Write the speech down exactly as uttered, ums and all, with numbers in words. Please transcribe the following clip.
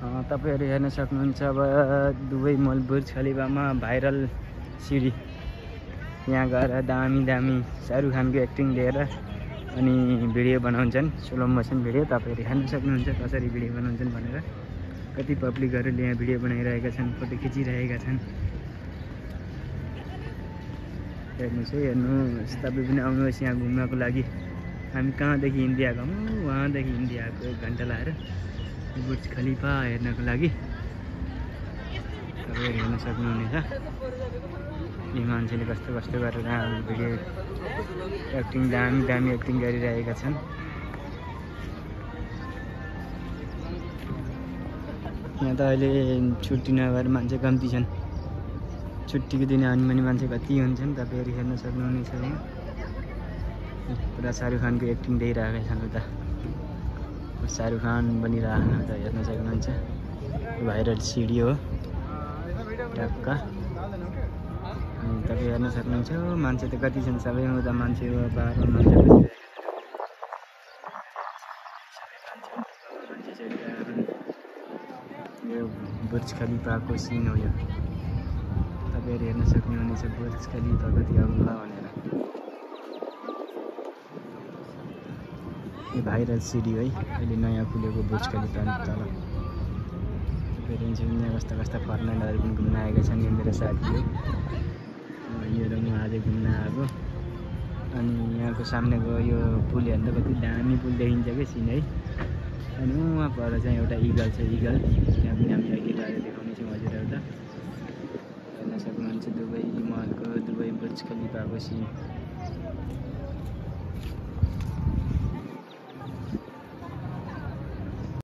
तपाईहरु हेर्न सक्नुहुन्छ अब दुबई मल बुर्ज खलिफामा भाइरल सिडी। यहाँ गएर दामी दामी शाहरुख खानको एक्टिङ लिएर अनि भिडियो बनाउँछन्, स्लो मोसन भिडियो। तपाईहरु हेर्न सक्नुहुन्छ कसरी भिडियो बनाउँछन् भनेर। कति पब्लिकहरुले यहाँ भिडियो बनाइरहेका छन्, फोटो खिचिरहेका छन्। हेर्नुस् है, हेर्नुस्। तपाईं पनि आउनुहोस् यहाँ घुम्नको लागि। हामी कहाँदेखि इन्डिया गयौँ, वहाँदेखि इन्डिया आएको एक घन्टा लाएर बुर्ज खलिफा हेर्नको लागि। तपाईहरु हेर्न सक्नुहुनेछ यी मान्छेले कस्तो कस्तो गरेर भिडियो एक्टिङ दामी दामी एक्टिङ गरिरहेका छन्। यहाँ त अहिले छुट्टी नभएर मान्छे कम्ती छन्। छुट्टीको दिन आउने पनि मान्छे कति हुन्छन् तपाईहरु हेर्न सक्नुहुनेछ। यहाँ पुरा शाहरुख खानको एक्टिङ दिइरहेका छन्। उता शाहरुख खान बनिरहेको उता हेर्न सक्नुहुन्छ। भाइरल सिडी हो ट्याक्का। तपाईँ हेर्न सक्नुहुन्छ मान्छे त कति छन्, सबै उता मान्छे हो, बाह्र मान्छे यो बुर्ज खलिफाको सिन हो। यो तपाईहरु हेर्न सक्नुहुनेछ बुर्ज खलिफा कति अग्लो भनेर। यो भाइरल सिडी है, अहिले नयाँ खुलेको बुर्ज खलिफा तल। तपाईहरु यहाँ कस्ता कस्ता फर्नेन्डहरु पनि घुम्न आएका छन्। यो मेरो साथी हो, यो र म आज घुम्न आएको। अनि यहाँको सामनेको यो पुल हेर्दा कति दामी पुल देखिन्छ क्या सिन है। अनि उहाँ पर चाहिँ एउटा इगल छ, इगल। त्यहाँ पनि हामी अहिले गएर देखाउनेछौँ हजुरहरूलाई। हेर्न सक्नुहुन्छ दुबई मलको दुबई बुर्ज खलिफाको सिन।